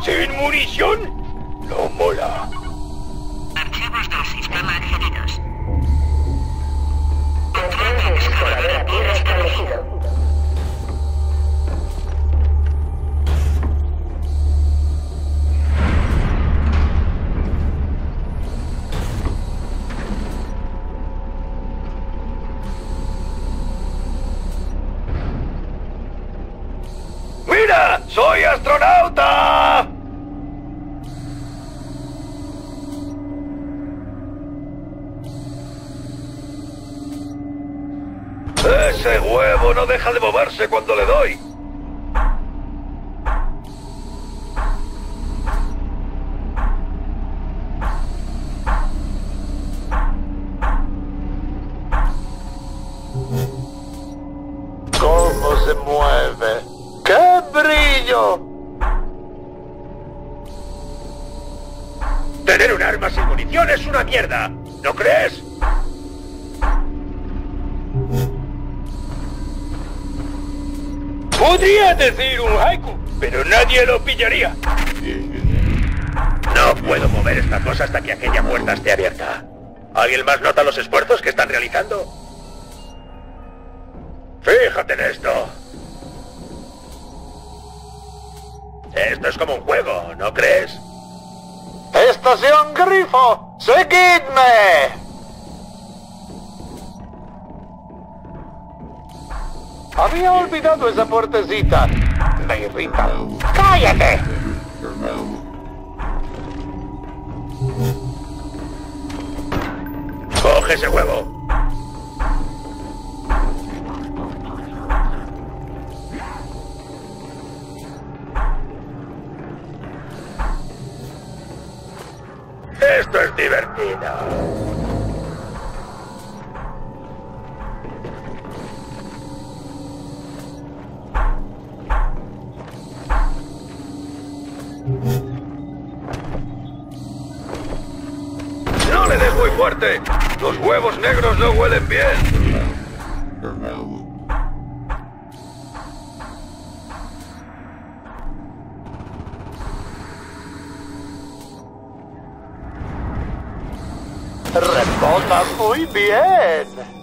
¿Sin munición? No mola. Archivos del sistema accedidos. Control del explorador a tierra establecido. ¡Mira! ¡Soy astronauta! Ese huevo no deja de moverse cuando le doy. ¿Cómo se mueve? ¡Qué brillo! Tener un arma sin munición es una mierda, ¿no crees? Podría decir un haiku, pero nadie lo pillaría. No puedo mover esta cosa hasta que aquella puerta esté abierta. ¿Alguien más nota los esfuerzos que están realizando? Fíjate en esto. Esto es como un juego, ¿no crees? ¡Estación Grifo! ¡Seguidme! Había olvidado esa puertecita. Me irrita. ¡Cállate! ¡Coge ese huevo! Esto es divertido. ¡No le des muy fuerte! ¡Los huevos negros no huelen bien! Rebota muy bien.